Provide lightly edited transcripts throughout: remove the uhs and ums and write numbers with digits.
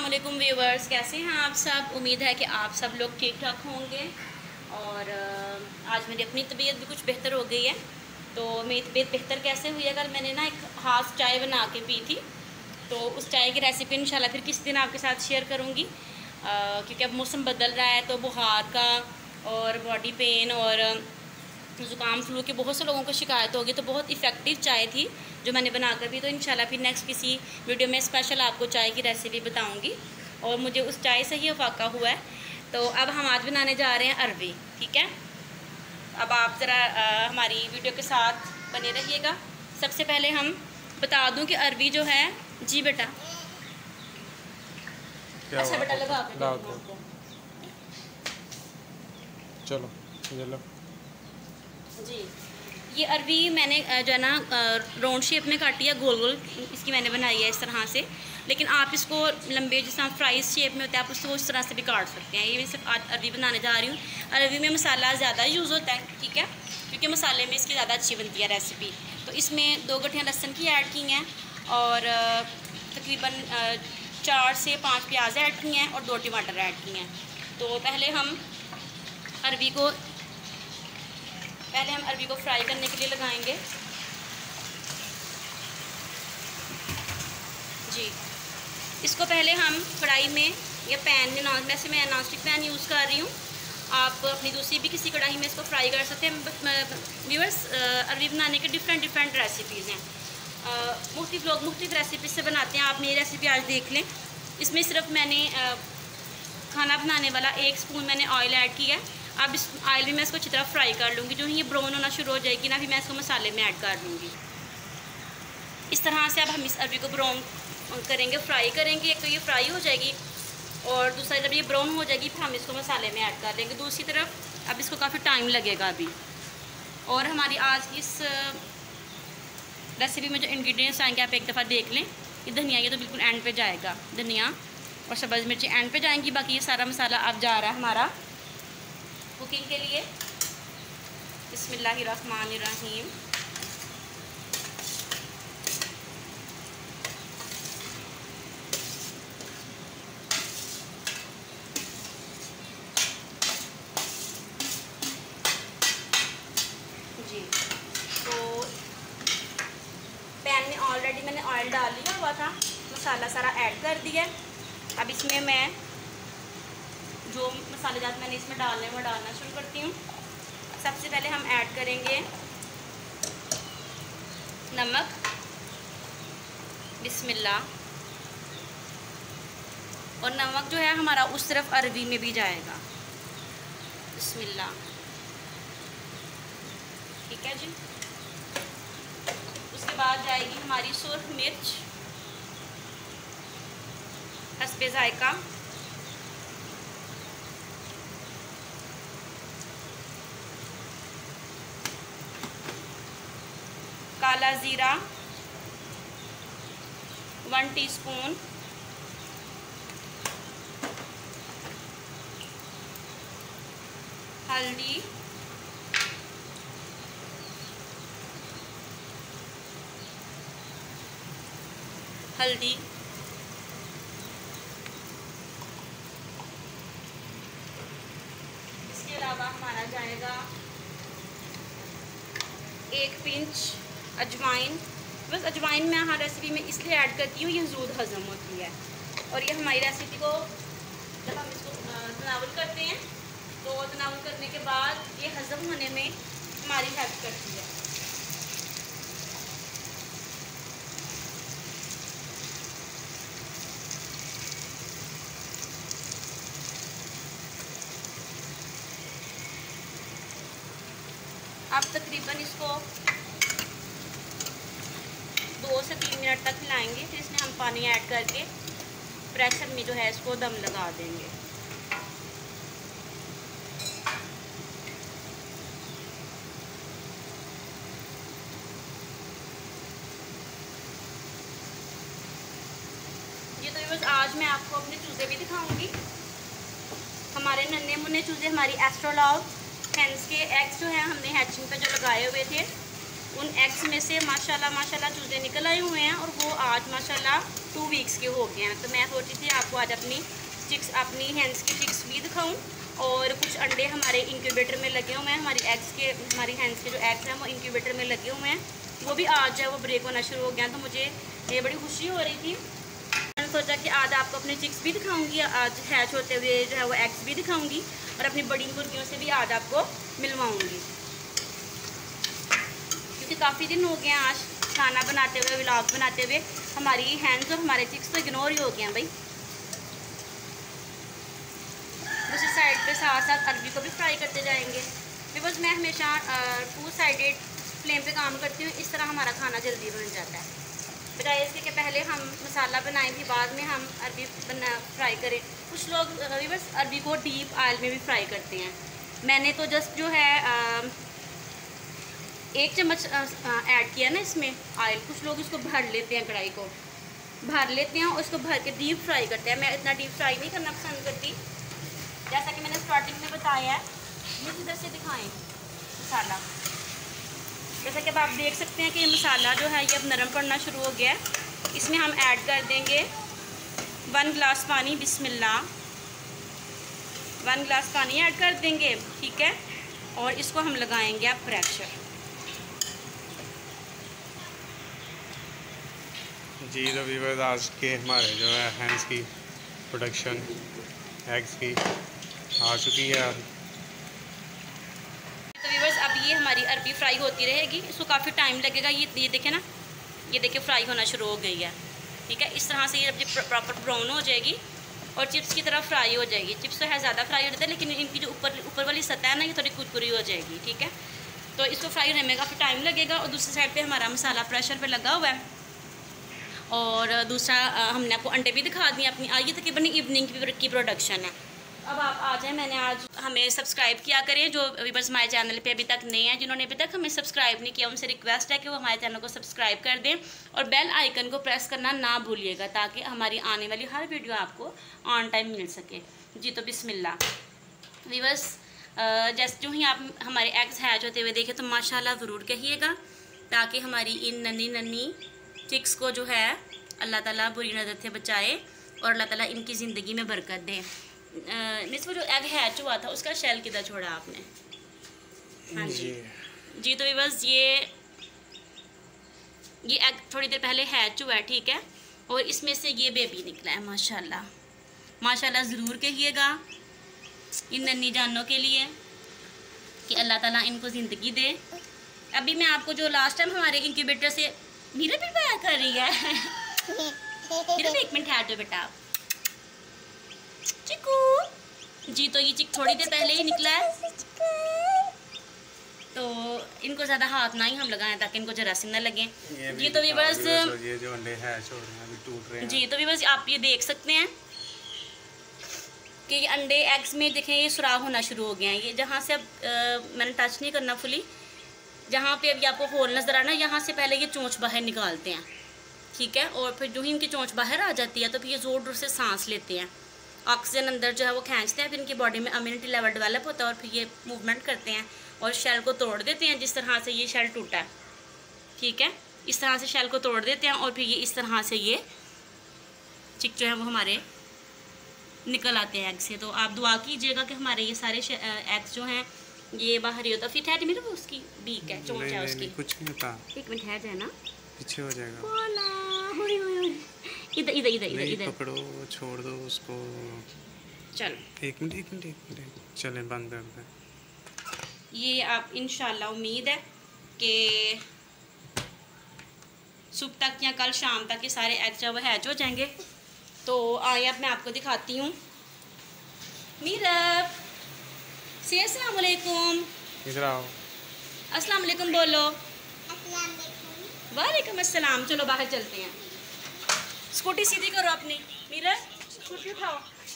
अस्सलाम वालेकुम व्यूवर्स, कैसे हैं आप सब। उम्मीद है कि आप सब लोग ठीक ठाक होंगे। और आज मेरी अपनी तबीयत भी कुछ बेहतर हो गई है। तो मेरी तबीयत बेहतर कैसे हुई है, कल मैंने ना एक ख़ास चाय बना के पी थी। तो उस चाय की रेसिपी इंशाल्लाह फिर किसी दिन आपके साथ शेयर करूँगी। क्योंकि अब मौसम बदल रहा है तो बुखार का और बॉडी पेन और ज़ुकाम फ्लू की बहुत से लोगों को शिकायत होगी। तो बहुत इफ़ेक्टिव चाय थी जो मैंने बनाकर पी। तो इंशाल्लाह फिर नेक्स्ट किसी वीडियो में स्पेशल आपको चाय की रेसिपी बताऊंगी। और मुझे उस चाय से ही अफाका हुआ है। तो अब हम आज बनाने जा रहे हैं अरवी। ठीक है, अब आप ज़रा हमारी वीडियो के साथ बने रहिएगा। सबसे पहले हम बता दूं कि अरवी जो है, जी बेटा, अच्छा बेटा लगा आपको, चलो ये लो जी। ये अरवी मैंने जो है ना राउंड शेप में काटी है, गोल गोल इसकी मैंने बनाई है इस तरह से। लेकिन आप इसको लंबे जैसा फ्राइज शेप में होता है, आप उसको उस तरह से भी काट सकते हैं। ये मैं सिर्फ आज अरवी बनाने जा रही हूँ। अरवी में मसाला ज़्यादा यूज़ होता है, ठीक है, क्योंकि मसाले में इसकी ज़्यादा अच्छी बनती है रेसिपी। तो इसमें 2 गठियाँ लहसुन की ऐड की हैं और तकरीबन 4 से 5 प्याज ऐड की हैं और 2 टमाटर ऐड की हैं। तो पहले हम अरवी को फ्राई करने के लिए लगाएंगे जी। इसको पहले हम कढ़ाई में या पैन में, वैसे मैं नॉन स्टिक पैन यूज़ कर रही हूँ, आप अपनी दूसरी भी किसी कढ़ाई में इसको फ्राई कर सकते हैं। व्यूअर्स, अरवी बनाने के डिफरेंट रेसिपीज़ हैं। मुख्तलिफ लोग मुख्तलिफ रेसिपी से बनाते हैं। आप मेरी रेसिपी आज देख लें। इसमें सिर्फ मैंने खाना बनाने वाला 1 स्पून मैंने ऑयल ऐड किया है। अब इस ऑयल में मैं इसको अच्छी तरह फ्राई कर लूँगी। जो ही ये ब्राउन होना शुरू हो जाएगी ना, फिर मैं इसको मसाले में ऐड कर लूँगी। इस तरह से अब हम इस अरवी को ब्राउन करेंगे, फ्राई करेंगे। एक तो ये फ्राई हो जाएगी और दूसरा जब ये ब्राउन हो जाएगी फिर हम इसको मसाले में ऐड कर लेंगे। दूसरी तरफ अब इसको काफ़ी टाइम लगेगा अभी। और हमारी आज की इस रेसिपी में जो इंग्रेडिएंट्स आएंगे आप एक दफ़ा देख लें। ये धनिया, ये तो बिल्कुल एंड पे जाएगा, धनिया और सब्ज़ मिर्ची एंड पे जाएंगी। बाकी ये सारा मसाला अब जा रहा है हमारा कुकिंग के लिए। बिस्मिल्लाहिर्रहमानिर्रहीम। जी, तो पैन में ऑलरेडी मैंने ऑयल डाल लिया हुआ था, मसाला सारा ऐड कर दिया। अब इसमें मैं जो मसाले जात मैंने इसमें डालने वो डालना शुरू करती हूँ। सबसे पहले हम ऐड करेंगे नमक, बिस्मिल्लाह। और नमक जो है हमारा उस तरफ अरवी में भी जाएगा, बिस्मिल्लाह। ठीक है जी। उसके बाद जाएगी हमारी सुर्ख मिर्च हस्बे जायका, काला ज़ीरा 1 टीस्पून, हल्दी, इसके अलावा हमारा जाएगा 1 पिंच अजवाइन। बस अजवाइन मैं हर रेसिपी में इसलिए ऐड करती हूँ, ये जल्द हज़म होती है। और ये हमारी रेसिपी को जब हम इसको तनावुल करते हैं तो तनावुल करने के बाद ये हज़म होने में हमारी हेल्प करती है। आप तकरीबन इसको 2 से 3 मिनट तक हिलाएंगे। फिर इसमें हम पानी ऐड करके प्रेशर में जो है इसको दम लगा देंगे। ये तो बस आज मैं आपको अपने चूज़े भी दिखाऊंगी। हमारे नन्हे मुन्ने चूज़े, हमारी एस्ट्रोलॉग हैंस के एग्स जो हैं हमने हैचिंग पे जो लगाए हुए थे, उन एग्स में से माशाल्लाह चूज़े निकल आए हुए हैं। और वो आज माशाल्लाह 2 वीक्स के हो गए हैं। तो मैं सोची थी आपको आज अपनी हैंस की चिक्स भी दिखाऊं, और कुछ अंडे हमारे इंक्यूबेटर में लगे हुए हैं। हमारी हैंस के जो एग्स हैं वो इंक्यूबेटर में लगे हुए हैं, वो भी आज जो है वो ब्रेक होना शुरू हो गया। तो मुझे ये बड़ी खुशी हो रही थी। मैंने सोचा कि आज आपको अपने चिक्स भी दिखाऊंगी, आज हैच होते हुए जो है वो एग्स भी दिखाऊंगी, और अपनी बड़ी मुर्गियों से भी आज आपको मिलवाऊंगी, क्योंकि काफ़ी दिन हो गए हैं आज खाना बनाते हुए, व्लॉग बनाते हुए। हमारी हैंस और हमारे चिक्स तो इग्नोर ही हो गए हैं भाई। दूसरी साइड पे साथ साथ अरबी को भी फ्राई करते जाएंगे, बिकॉज मैं हमेशा 2 साइडेड फ्लेम पे काम करती हूँ। इस तरह हमारा खाना जल्दी बन जाता है, बजाय इसके कि पहले हम मसाला बनाएं फिर बाद में हम अरबी फ्राई करें। कुछ लोग बस अरबी को डीप ऑयल में भी फ्राई करते हैं। मैंने तो जस्ट जो है 1 चम्मच ऐड किया ना इसमें ऑयल। कुछ लोग इसको भर लेते हैं, कढ़ाई को भर लेते हैं और इसको भर के डीप फ्राई करते हैं। मैं इतना डीप फ्राई नहीं करना पसंद करती। जैसा कि मैंने स्टार्टिंग में बताया है, ये इधर से दिखाएं मसाला। जैसा कि अब आप देख सकते हैं कि ये मसाला जो है ये अब नरम पड़ना शुरू हो गया है। इसमें हम ऐड कर देंगे 1 गिलास पानी। बिस्मिल्लाह, 1 गिलास पानी ऐड कर देंगे, ठीक है। और इसको हम लगाएंगे अब प्रेशर। जी तो व्यूअर्स, आज के हमारे जो है हैंस की प्रोडक्शन एग्स की आ चुकी है। तो व्यूअर्स, अब ये हमारी अरबी फ्राई होती रहेगी, इसको काफ़ी टाइम लगेगा। ये देखें ना, ये देखिए फ्राई होना शुरू हो गई है, ठीक है। इस तरह से ये जब प्रॉपर ब्राउन हो जाएगी और चिप्स की तरह फ्राई हो जाएगी। चिप्स तो है ज़्यादा फ्राई हो जाता है, लेकिन इनकी जो ऊपर वाली सतह है ना, ये थोड़ी कुरकुरी हो जाएगी, ठीक है। तो इसको फ्राई होने में काफ़ी टाइम लगेगा। और दूसरी साइड पर हमारा मसाला प्रेशर पर लगा हुआ है। और दूसरा हमने आपको अंडे भी दिखा दिए अपनी। ये तकरीबन इवनिंग की प्रोडक्शन है। अब आप आ जाएँ, मैंने आज हमें सब्सक्राइब किया करें जो व्यूअर्स हमारे चैनल पे अभी तक नए हैं। जिन्होंने अभी तक हमें सब्सक्राइब नहीं किया, उनसे रिक्वेस्ट है कि वो हमारे चैनल को सब्सक्राइब कर दें और बेल आइकन को प्रेस करना ना भूलिएगा, ताकि हमारी आने वाली हर वीडियो आपको ऑन टाइम मिल सके। जी तो बिस्मिल्लाह व्यूअर्स, जैसे जो ही आप हमारे एग्स हैच होते हुए देखें तो माशाल्लाह ज़रूर कहिएगा, ताकि हमारी इन नन्ही चिक्स को जो है अल्लाह ताला बुरी नज़र से बचाए और अल्लाह ताला इनकी ज़िंदगी में बरकत दे। वो जो एग हैच हुआ था उसका शेल किधर छोड़ा आपने? हाँ जी तो व्यूअर्स, ये एग थोड़ी देर पहले हैच हुआ है, ठीक है। और इसमें से ये बेबी निकला है माशाल्लाह। माशाल्लाह ज़रूर कहिएगा इन नन्ही जानों के लिए कि अल्लाह ताला इनको ज़िंदगी दे। अभी मैं आपको जो लास्ट टाइम हमारे इंक्यूबेटर से मीरा भी प्यार कर रही है मीरा 1 मिनट ठहर दो बेटा। चिकू जी, तो ये चिक थोड़ी देर पहले ही निकला है, तो इनको ज़्यादा हाथ ना ही हम लगाएं ताकि इनको जरासीम ना लगे। जी तो व्यूअर्स, ये जो अंडे हैच हो रहे हैं अभी टूट रहे हैं। जी तो व्यूअर्स, आप ये देख सकते हैं कि ये अंडे एग्स में देखें ये सुराख होना शुरू हो गए हैं। ये जहाँ से अब मैंने टच नहीं करना फुली, जहाँ पे अभी आपको होल नज़र आना, यहाँ से पहले ये चोंच बाहर निकालते हैं, ठीक है। और फिर जो ही इनकी चोंच बाहर आ जाती है तो फिर ये ज़ोर ज़ोर से सांस लेते हैं, ऑक्सीजन अंदर जो है वो खींचते हैं, फिर इनकी बॉडी में इम्यूनिटी लेवल डेवलप होता है और फिर ये मूवमेंट करते हैं और शेल को तोड़ देते हैं। जिस तरह से ये शेल टूटा है, ठीक है, इस तरह से शेल को तोड़ देते हैं और फिर ये इस तरह से ये चिक जो है वो हमारे निकल आते हैं एग से। तो आप दुआ कीजिएगा कि हमारे ये सारे एग्स जो हैं ये बाहर ही होता। फिर ठहर मेरे वो उसकी बीक है, चोंच है उसकी, कुछ नहीं होता। 1 मिनट ठहर जाए ना, पीछे हो जाएगा। इधर इधर इधर इधर इधर पकड़ो, छोड़ दो उसको। चलो 1 मिनट चलें, बंद कर दें। ये आप इंशाल्लाह उम्मीद है कि सुबह तक या कल शाम तक ये सारे एग जो है हैच हो जाएंगे। तो आइए अब मैं आपको दिखाती हूँ। मीरब से अस्सलाम वालेकुम, इधर आओ। अस्सलाम वालेकुम बोलो। वालेकुम अस्सलाम। चलो बाहर चलते हैं। स्कूटी सीधी करो अपनी। मीरा स्कूटी उठाओ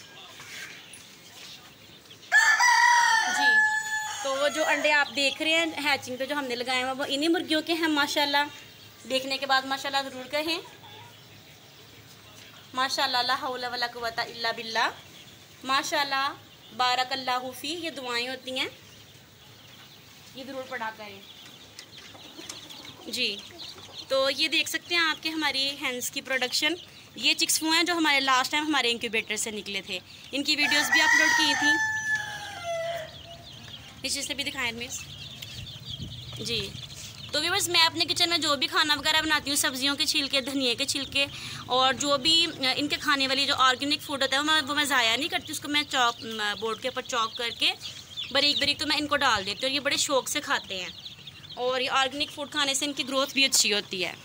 जी। तो जो अंडे आप देख रहे हैं हैचिंग पे जो हमने लगाए हैं वो इन्हीं मुर्गियों के हैं माशाल्लाह। देखने के बाद माशाल्लाह ज़रूर कहें माशाल्लाह, ला हौला वला कुव्वता इल्ला बिल्लाह, माशाल्लाह, बारकल्लाहु फी। ये दुआएं होती हैं, ये ज़रूर पढ़ा करें जी। तो ये देख सकते हैं आपके हमारी हैंस की प्रोडक्शन। ये चिक्स वो हैं जो हमारे लास्ट टाइम हमारे इंक्यूबेटर से निकले थे। इनकी वीडियोस भी अपलोड की थी। नीचे से भी दिखाएं मिस जी। तो व्यूअर्स मैं अपने किचन में जो भी खाना वगैरह बनाती हूँ, सब्जियों के छिलके, धनिए के छिलके और जो भी इनके खाने वाली जो ऑर्गेनिक फूड होता है वो मैं ज़ाया नहीं करती। उसको मैं चॉप बोर्ड के ऊपर चॉप करके बारीक बारीक तो मैं इनको डाल देती हूँ और ये बड़े शौक से खाते हैं। और ये ऑर्गेनिक फूड खाने से इनकी ग्रोथ भी अच्छी होती है।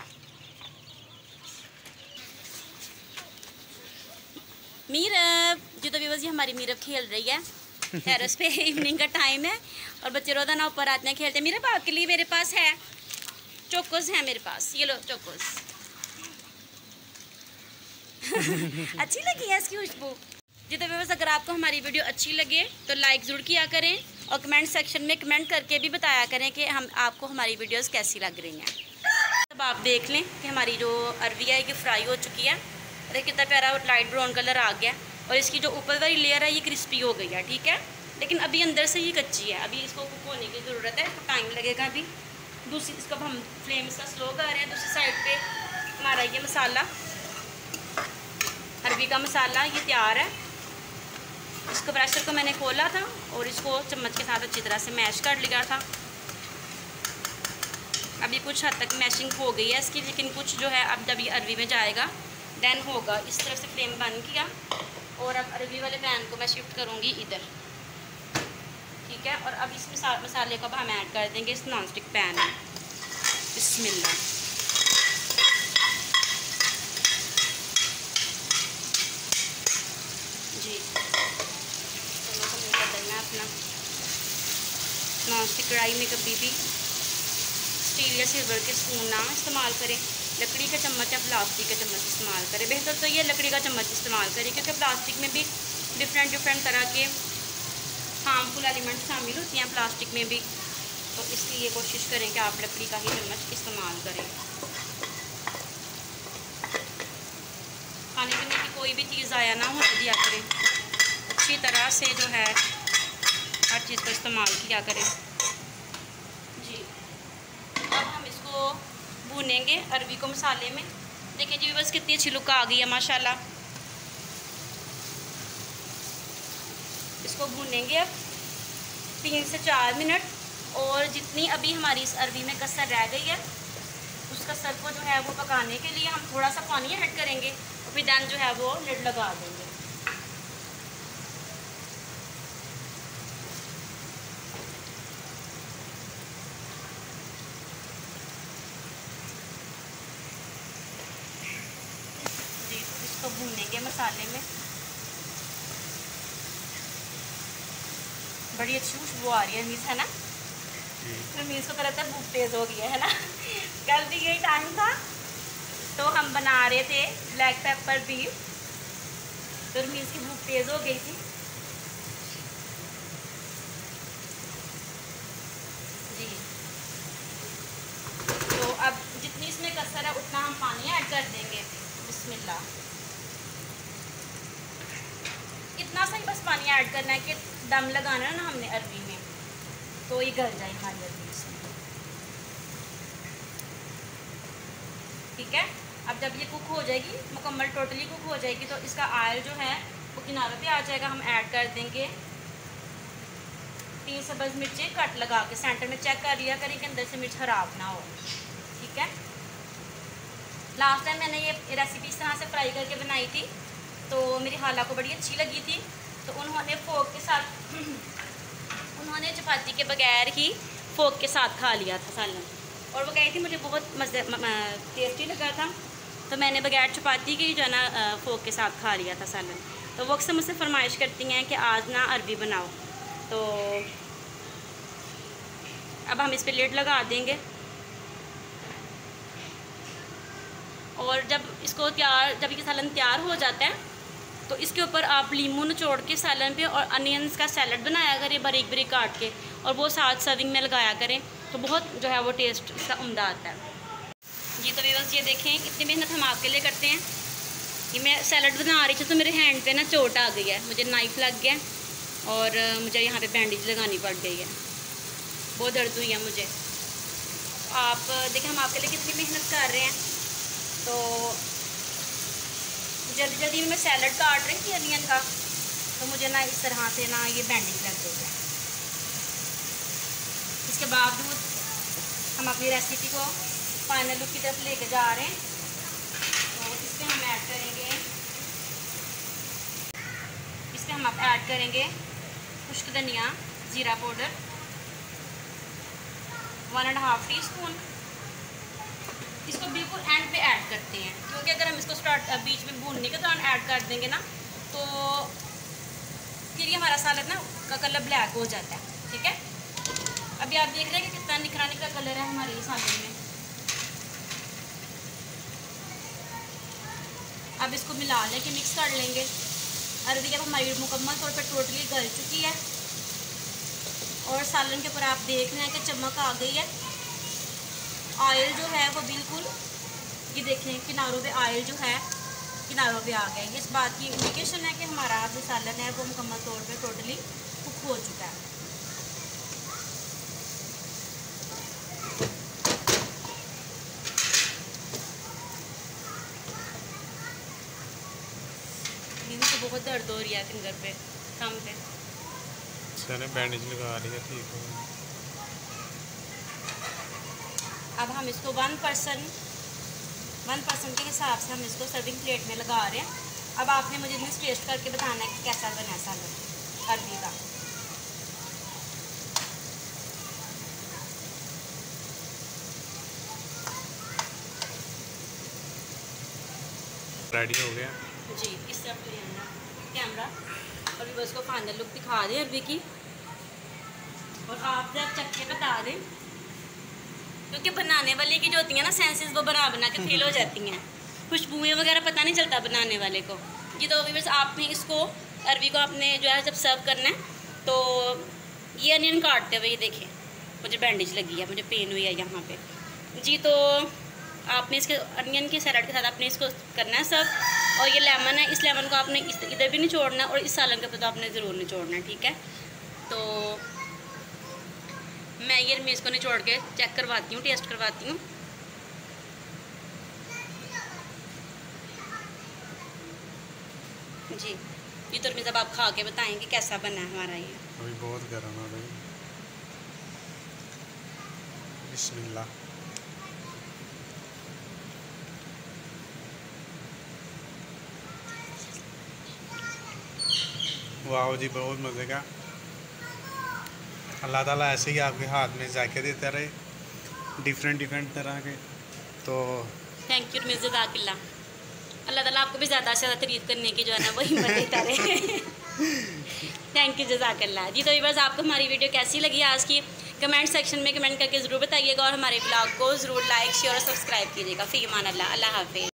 मीरब जी, तो व्यूअर्स ये हमारी मीरब खेल रही है टेरेस पे। इवनिंग का टाइम है और बच्चे रोज़ाना ऊपर आते हैं, खेलते हैं। मीरब आपके लिए मेरे पास है चोकोस है मेरे पास, ये लो चोकोस। अच्छी लगी है इसकी खुशबू जी। तो व्यूअर्स अगर आपको हमारी वीडियो अच्छी लगे तो लाइक ज़रूर किया करें और कमेंट सेक्शन में कमेंट करके भी बताया करें कि आपको हमारी वीडियोस कैसी लग रही हैं। अब आप देख लें कि हमारी जो अरवी है ये फ्राई हो चुकी है। देखिए कितना प्यारा लाइट ब्राउन कलर आ गया और इसकी जो ऊपर वाली लेयर है ये क्रिस्पी हो गई है, ठीक है। लेकिन अभी अंदर से ये कच्ची है, अभी इसको कुक होने की ज़रूरत है, इसको टाइम लगेगा अभी। दूसरी इसको हम फ्लेम इसका स्लो कर रहे हैं। दूसरी साइड पे हमारा ये मसाला, अरवी का मसाला ये तैयार है। इसको प्रेशर को मैंने खोला था और इसको चम्मच के साथ अच्छी तरह से मैश कर लिया था। अभी कुछ हद तक मैशिंग हो गई है इसकी, लेकिन कुछ जो है अब जब ये अरवी में जाएगा देन होगा। इस तरफ से फ्लेम बंद किया और अब अरवी वाले पैन को मैं शिफ्ट करूँगी इधर, ठीक है। और अब इस मसाले को अब हम ऐड कर देंगे इस नॉन स्टिक पैन में। बिस्मिल्लाह जी। चलो हमें बदलना अपना नॉन स्टिक कढ़ाई में कभी भी स्टील या सिल्वर के स्पून ना इस्तेमाल करें। लकड़ी का चम्मच या प्लास्टिक का चम्मच इस्तेमाल करें। बेहतर तो ये लकड़ी का चम्मच इस्तेमाल करें, क्योंकि प्लास्टिक में भी डिफरेंट तरह के हार्मफुल एलिमेंट शामिल होती हैं प्लास्टिक में भी। तो इसलिए कोशिश करें कि आप लकड़ी का ही चम्मच इस्तेमाल करें। खाने पीने की कोई भी चीज़ ज़ाया ना होने दिया करें, अच्छी तरह से जो है हर चीज़ का इस्तेमाल किया करें जी। अब हम इसको भूनेंगे अरवी को मसाले में। देखिए जी बस कितनी अच्छी लुक आ गई है माशाल्लाह। इसको भूनेंगे अब 3 से 4 मिनट। और जितनी अभी हमारी इस अरवी में कसर रह गई है उस कसर को जो है वो पकाने के लिए हम थोड़ा सा पानी ऐड करेंगे और फिर दैन जो है वो लिड लगा देंगे। जी इसको भूनेंगे मसाले में। बड़ी अच्छी खुशबू आ रही है मीस, है ना। तो मीस को तरह भूख तेज़ हो गई है ना। कल भी यही टाइम था तो हम बना रहे थे ब्लैक पेपर बीफ, तो मीस की भूख तेज़ हो गई थी जी। तो अब जितनी इसमें कसर है उतना हम पानी ऐड कर देंगे। बिस्मिल्लाह। इतना सा ही बस पानी ऐड करना है कि दम लगाना है ना हमने अरवी में, तो ये गल जाए हमारी अरवी इसमें, ठीक है। अब जब ये कुक हो जाएगी मुकम्मल टोटली कुक हो जाएगी तो इसका ऑयल जो है वो किनारों पे आ जाएगा। हम ऐड कर देंगे 3 सब्ज़ मिर्चें कट लगा के सेंटर में चेक कर लिया करें कि अंदर से मिर्च ख़राब ना हो, ठीक है। लास्ट टाइम मैंने ये रेसिपी इस तरह से फ्राई करके बनाई थी तो मेरी खाला को बड़ी अच्छी लगी थी। तो उन्होंने फोक के साथ उन्होंने चपाती के बगैर ही फोक के साथ खा लिया था सालन, और वो कही थी मुझे बहुत टेस्टी लगा था तो मैंने बगैर चपाती के जो है ना फोक के साथ खा लिया था सालन। तो वो अक्सर मुझसे फरमाइश करती हैं कि आज ना अरवी बनाओ। तो अब हम इस पर लिड लगा देंगे और जब ये सालन तैयार हो जाता है तो इसके ऊपर आप लीमू निचोड़ के सालन पे और अनियंस का सैलड बनाया करें बारीक बारीक काट के, और वो साथ सर्विंग में लगाया करें तो बहुत जो है वो टेस्ट इसका उम्दा आता है जी। तो व्यूअर्स ये देखें कितनी मेहनत हम आपके लिए करते हैं। ये मैं सैलड बना रही थी तो मेरे हैंड पे ना चोट आ गई है, मुझे नाइफ लग गया और मुझे यहाँ पे बैंडेज लगानी पड़ गई है, बहुत दर्द हुई है मुझे। आप देखें हम आपके लिए कितनी मेहनत कर रहे हैं। तो जल्दी जल्दी में मैं सैलड काट रही थी अनियन का, तो मुझे ना इस तरह से ना ये बैंडिंग लग गई है। इसके बावजूद हम अपनी रेसिपी को फाइनल लुक की तरफ लेके जा रहे हैं। तो इसमें हम ऐड करेंगे खुश्क धनिया, ज़ीरा पाउडर 1.5 टीस्पून। इसको बिल्कुल एंड पे ऐड करते हैं, क्योंकि अगर हम इसको बीच में भूनने के दौरान ऐड कर देंगे ना तो फिर ये हमारा सालन ना का कलर ब्लैक हो जाता है। ठीक है, अभी आप देख रहे हैं कि कितना निखरा निखरा कलर है हमारे सालन में। अब इसको मिला लेके मिक्स कर लेंगे। अरवी अब हमारी मुकम्मल तौर पर टोटली गल चुकी है और सालन के ऊपर आप देख रहे हैं कि चमक आ गई है। ऑयल जो है वो बिल्कुल, ये देखें किनारों पे ऑयल जो है किनारों पे आ गया। इस बात की इंडिकेशन है कि हमारा जो सालन है वो मुकम्मल तौर पे टोटली कुक हो चुका है। तो बहुत दर्द हो रही है फिंगर पे, थंब पे। चले बैंडेज लगा रही है, ठीक है। अब हम इसको 1% के हिसाब से हम इसको सर्विंग प्लेट में लगा रहे हैं। अब आपने मुझे इसमें टेस्ट करके बताना है कि कैसा बना सालन अरवी का। रेडी हो गया जी। इस तरफ ले आना कैमरा और भी बस को फाइनल लुक दिखा दें अरवी की, और आप जब चक्के बता दें, क्योंकि बनाने वाले की जो होती हैं ना सेंसेस वो बना के फेल हो जाती हैं। खुशबुएँ वगैरह पता नहीं चलता बनाने वाले को। जी तो व्यूअर्स आपने इसको अरवी को आपने जो है जब सर्व करना है तो ये अनियन काटते हुए ये देखें मुझे बैंडेज लगी है, मुझे पेन हुई है यहाँ पे जी। तो आपने इसके अनियन के सैलड के साथ आपने इसको करना है सर्व। और ये लेमन है, इस लेमन को आपने इधर भी निचोड़ना और इस सालन के ऊपर तो आपने ज़रूर निचोड़ना है। ठीक है, तो मैं ये इसको निचोड़ के चेक करवाती हूँ, टेस्ट करवाती हूँ। जी ये तो जब आप खा के बताएंगे कैसा बना है हमारा ये। अभी बहुत गर्म है भाई। बिस्मिल्लाह। वाह जी, बहुत मज़े का। अल्लाह ताला ऐसे ही आपके हाथ में जायके देते रहे डिफरेंट तरह के। तो थैंक यू मिर्ज़ाकिल्ला। अल्लाह ताला आपको भी ज़्यादा से ज़्यादा तारीफ़ करने की जो है ना वही हिम्मत देता रहे। थैंक यू जज़ाकल्लाह जी। तो बस आपको हमारी वीडियो कैसी लगी आज की कमेंट सेक्शन में कमेंट करके ज़रूर बताइएगा और हमारे ब्लॉग को ज़रूर लाइक शेयर और सब्सक्राइब कीजिएगा। फ़ी अमान अल्लाह। अल्लाह हाफ़िज़।